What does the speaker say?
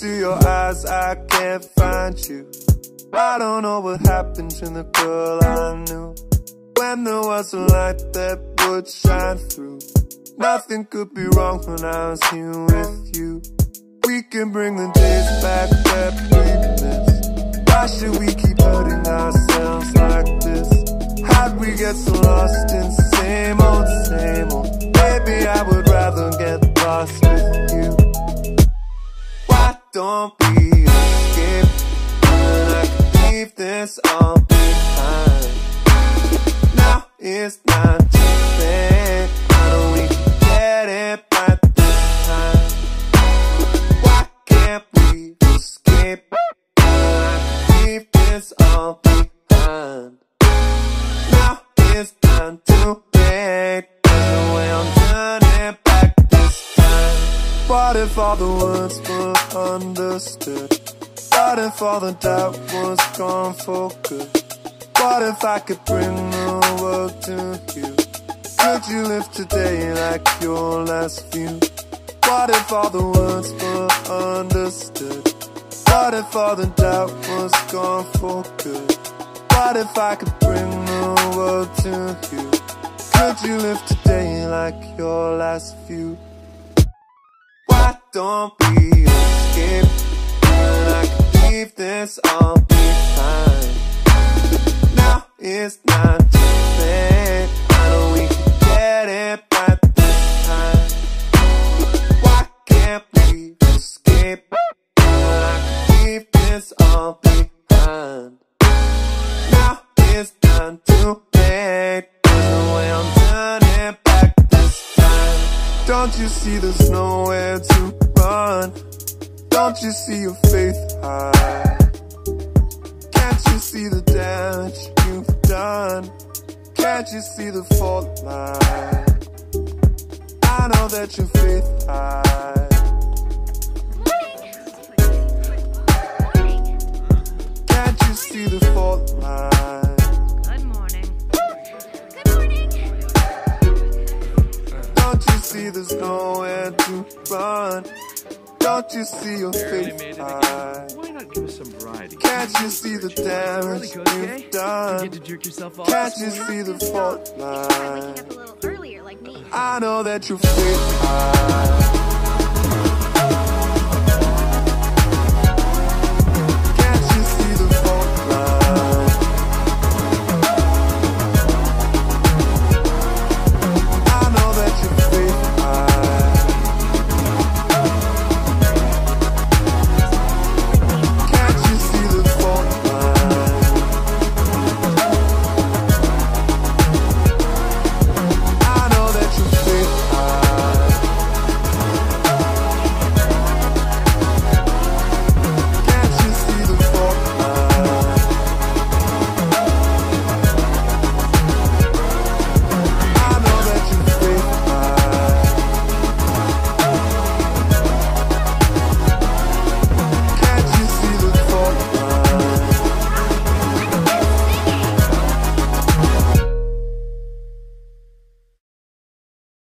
into your eyes, I can't find you. I don't know what happened to the girl I knew, when there was a light that would shine through. Nothing could be wrong when I was here with you. We can bring the days back that we missed. Why should we keep hurting ourselves like this? How'd we get so lost in same old, same old? Maybe I would rather get lost with you. Why don't we escape when I can leave this all behind? Now it's not too late. I know we can get it right this time. Why can't we escape when I can leave this all behind? Now it's not too late. There's no way I'm turning back this time. What if all the words were understood? What if all the doubt was gone for good? What if I could bring the world to you? Could you live today like your last view? What if all the words were understood? What if all the doubt was gone for good? What if I could bring the world to you? Could you live today like your last view? Why don't we escape when I can leave this all behind? Now it's not too late. I know we can get it right this time. Why can't we escape when I can leave this all behind? Now it's not too late. There's no way I'm turning back this time. Don't you see there's nowhere to run? Don't you see your faith high? Can't you see the damage you've done? Can't you see the fault line? I know that your faith high. Can't you see the fault line? Good morning. Good morning. Don't you see there's nowhere to run? Don't you see your faith high? Why not give us some variety? Can't you see the damage you've done? You get to jerk yourself off. Can't you see the fault line? Waking up a little earlier like me. I know that your faith high.